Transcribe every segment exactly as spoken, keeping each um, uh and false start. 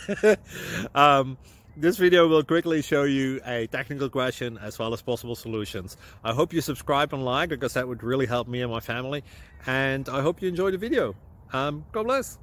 um, this video will quickly show you a technical question as well as possible solutions. I hope you subscribe and like, because that would really help me and my family. And I hope you enjoy the video. Um, God bless.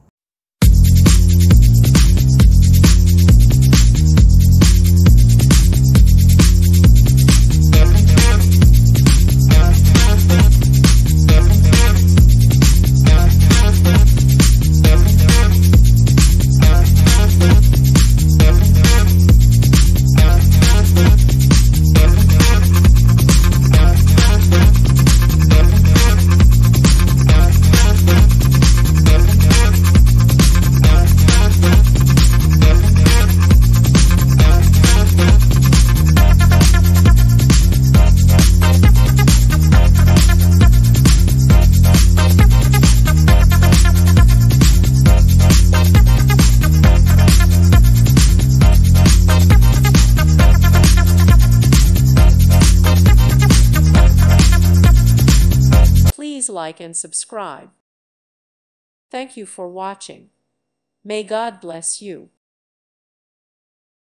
Please like and subscribe. Thank you for watching. May God bless you.